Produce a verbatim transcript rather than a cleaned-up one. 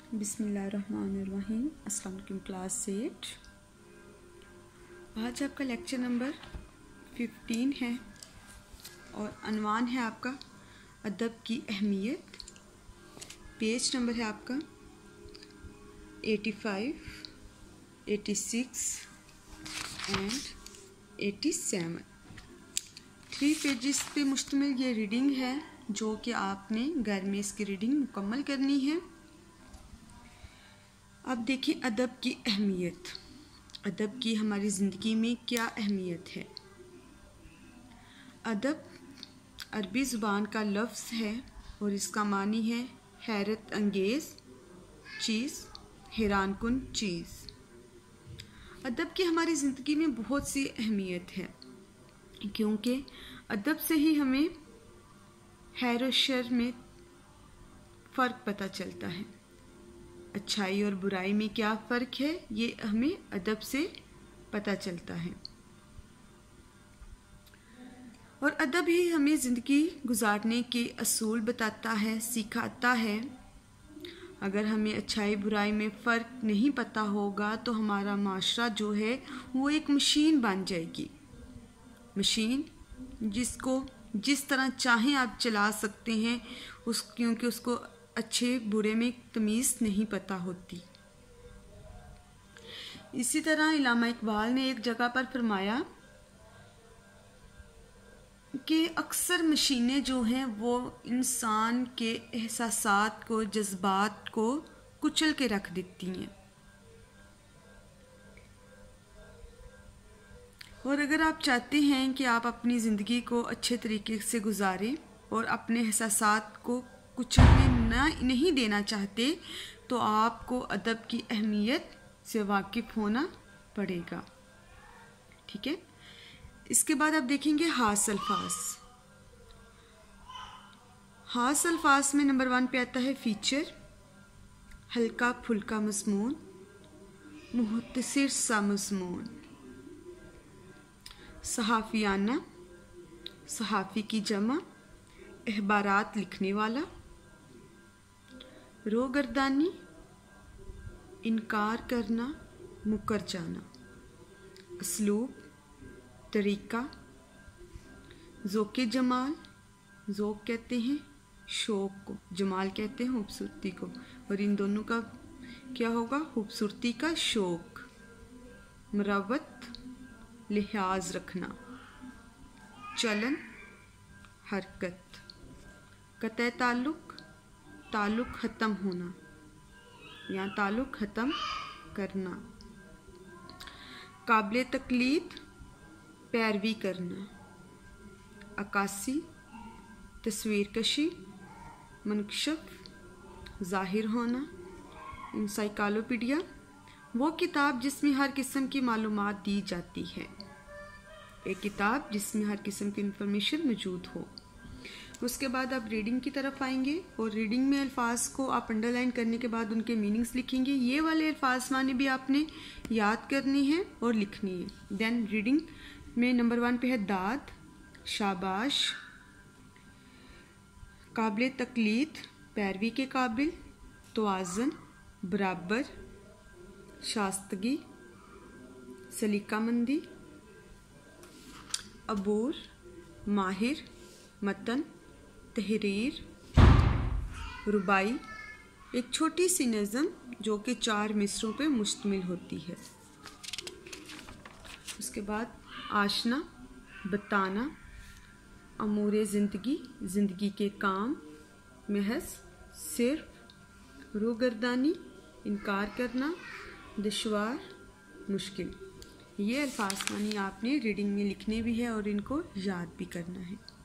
बिस्मिल्लाहिर्रहमानिर्रहीम। अस्सलाम वालेकुम क्लास एट। आज आपका लेक्चर नंबर फिफ्टीन है और अनवान है आपका अदब की अहमियत। पेज नंबर है आपका एटी फाइव, एटी सिक्स and eighty seven. Three pages पे मुश्तमिल ये रीडिंग है जो कि आपने घर में इसकी रीडिंग मुकम्मल करनी है। अब देखिए अदब की अहमियत। अदब की हमारी ज़िंदगी में क्या अहमियत है। अदब अरबी ज़ुबान का लफ्ज़ है और इसका मानी है हैरत अंगेज़ चीज़, हैरानकुन चीज़। अदब की हमारी ज़िंदगी में बहुत सी अहमियत है क्योंकि अदब से ही हमें खैर और शर में फ़र्क पता चलता है। अच्छाई और बुराई में क्या फ़र्क है ये हमें अदब से पता चलता है और अदब ही हमें ज़िंदगी गुजारने के असूल बताता है, सिखाता है। अगर हमें अच्छाई बुराई में फ़र्क नहीं पता होगा तो हमारा माशरा जो है वो एक मशीन बन जाएगी। मशीन जिसको जिस तरह चाहें आप चला सकते हैं उस क्योंकि उसको अच्छे बुरे में तमीज़ नहीं पता होती। इसी तरह इल्लामा इकबाल ने एक जगह पर फरमाया कि अक्सर मशीनें जो हैं वो इंसान के एहसासात को, जज्बात को कुचल के रख देती हैं। और अगर आप चाहते हैं कि आप अपनी ज़िंदगी को अच्छे तरीके से गुजारें और अपने एहसासात को कुचलने ना नहीं देना चाहते तो आपको अदब की अहमियत से वाकिफ़ होना पड़ेगा। ठीक है। इसके बाद आप देखेंगे हास अल्फाज। हास अल्फाज में नंबर वन पे आता है फीचर, हल्का फुल्का मज़मून, मुख्तसर सा मज़मून, सहाफ़ियाना, सहाफ़ी की जमा, अखबारात लिखने वाला, रोगर्दानी, इनकार करना, मुकर जाना, असलूब, तरीका, ज़ोक़े जमाल, ज़ोक़ कहते हैं शौक़ को, जमाल कहते हैं खूबसूरती को, और इन दोनों का क्या होगा, खूबसूरती का शौक़, मरवत, लिहाज रखना, चलन, हरकत, कतई ताल्लुक़, ताल्लुक़ ख़त्म होना या ताल्लुक़ ख़त्म करना, काबिल तक़लीद, पैरवी करना, अक्कासी, तस्वीर कशी, मनकशफ, ज़ाहिर होना, इंसाइक्लोपीडिया, वो किताब जिसमें हर किस्म की मालूमात दी जाती है। एक किताब जिसमें हर किस्म की इंफॉर्मेशन मौजूद हो। उसके बाद आप रीडिंग की तरफ आएंगे और रीडिंग में अल्फाज को आप अंडरलाइन करने के बाद उनके मीनिंग्स लिखेंगे। ये वाले अल्फाज माने भी आपने याद करनी है और लिखनी है। देन रीडिंग में नंबर वन पे है दाद, शाबाश, काबिल तक़लीद, पैरवी के काबिल, तवाज़न, बराबर, शास्तगी, सलीकामंदी, अबूर, माहिर, मतन, तहरीर, रुबाई, एक छोटी सी नज़म जो कि चार मिसरों पे मुश्तमिल होती है। उसके बाद आशना, बताना, अमूरे ज़िंदगी, ज़िंदगी के काम, महज, सिर्फ, रोगर्दानी, इनकार करना, दुश्वार, मुश्किल। ये अल्फाज मानी आपने रीडिंग में लिखने भी है और इनको याद भी करना है।